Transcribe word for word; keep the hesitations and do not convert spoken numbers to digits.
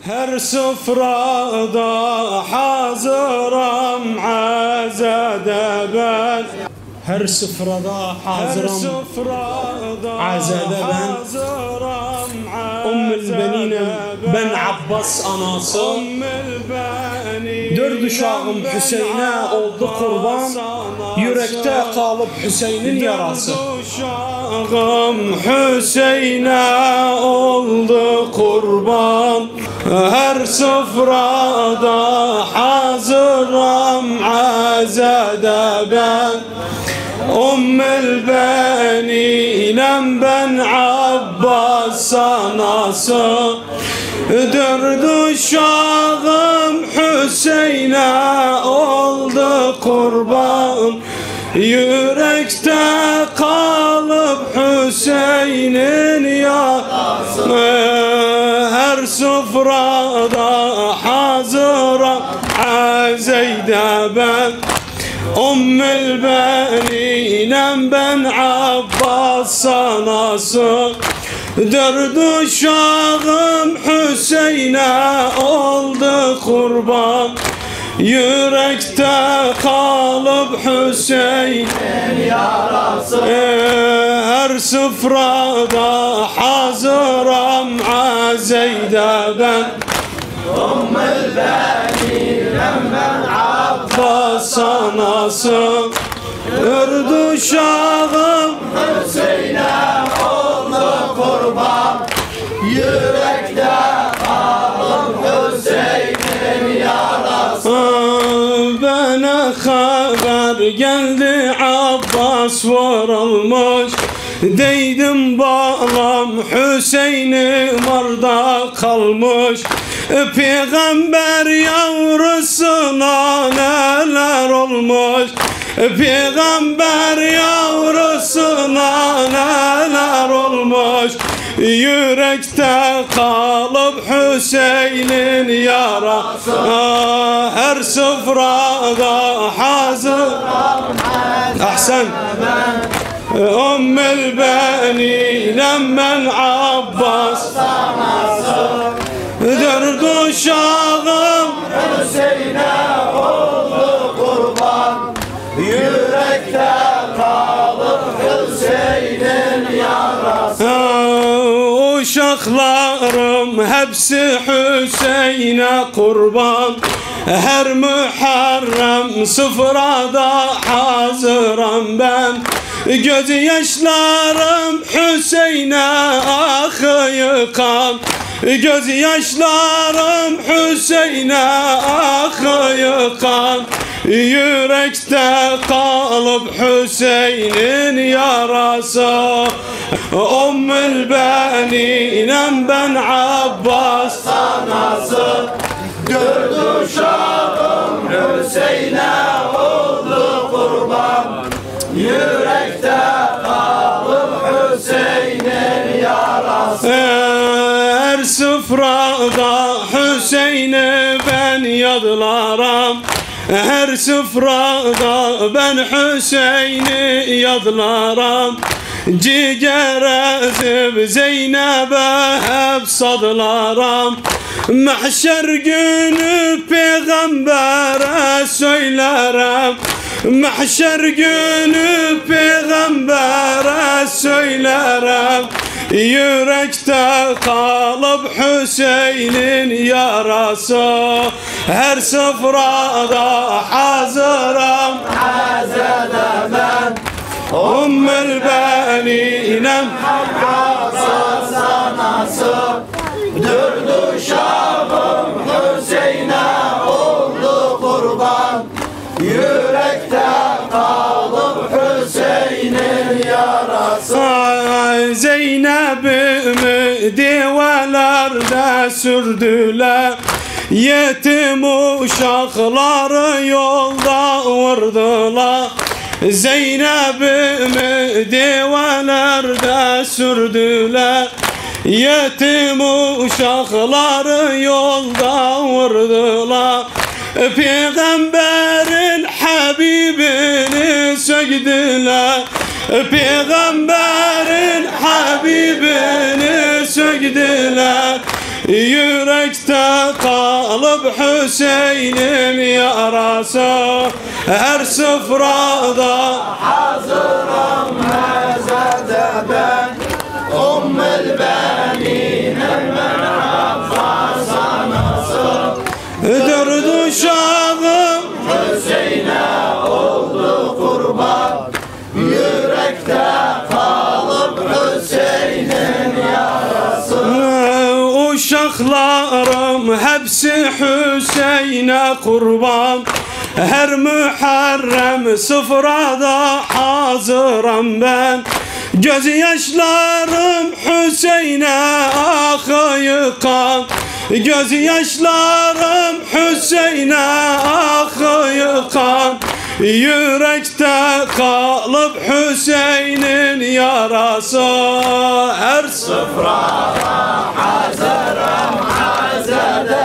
Her sofrada hazırım azade ben. Her sofrada hazırım azade ben. Ummul beninem ben Abbas anası. Dört uşağım Hüseyin'e oldu kurban. Yürekte kalıp Hüseyin'in yarası. Uşağım Hüseyin'e oldu kurban. Her sofrada hazırım azade ben. Ummul beninem ben Abbas anası. Dört uşağım Hüseyin'e oldu kurban. Yürekte kalıp Hüseyin'in yarası. Her sofrada hazıra azeyde ben. Ummul beninem ben Abbas anası. Dört uşağım Hüseyin'e oldu kurban. Yürekte kalıp Hüseyin'in yarası. Her sofrada hazıram azeyde ben. Ummul beninem ben Abbas anası. Dört uşağım Hüseyin'e oldu kurban. Yürekte kalıp Hüseyin'in yarası. Bana haber geldi Abbas vurulmuş. Deydim bağlam Hüseyin'im orada kalmış. Peygamber yavrusuna neler olmuş. Peygamber yavrusuna neler olmuş. Yürekte kalıp Hüseyin'in yarası. Her sofrada hazır. Ahsen. Ummul beninem ben Abbas anası. Dört uşağım Hüseyin'e oldu kurban. Yürekte kalıp Hüseyin'in yarası. Uşaklarım hepsi Hüseyin'e kurban. Her Muharrem sıfırada hazıram ben. Göz yaşlarım Hüseyin'e akıkan. Göz yaşlarım Hüseyin'e akıkan. Yürekte kalıp Hüseyin'in yarası. Ummul beninem ben Abbas anası. Dört uşağım Hüseyin'e oldu kurban. Yürekte kalıp Hüseyin'in yarası. Her sofrada Hüseyin'i ben yadlarım. Her sofrada ben Hüseyin'i yadlarım. Ciger ezib Zeynep'e hep sadlarım. Mahşer günü peygambere söylerim. Mahşer günü peygambere söylerim. Yürekte kalıp Hüseyin'in yarası. Her sofrada hazıram azade ben. Ummul beninem Abbas anası. Dört uşağım Hüseyin'e oldu kurban. Yürekte kalıp Hüseyin'in yarası. Zeynep'imi develerde sürdüler. Yetim uşakları yolda vurdular. Zeynep'imi develerde sürdüler. Yetim uşakları yolda vurdular. Peygamberin Habibini söktüler. Peygamberin Habibini söktüler. yürekte kalıp Hüseyin'in yarası her sıfrada hazırım mezede ben Ummul Benin men hafazanası dört uşağım Hüseyin'e oldu kurban yürekte kalıp Hüseyin'in yarası uşaklarım hepsi Hüseyin'e kurban her Muharrem sıfrada hazırım ben gözyaşlarım Hüseyin'e akıkan gözyaşlarım Hüseyin'e akıkan yürekte kalıp Hüseyin'in yarası her sıfrada hazırım hazede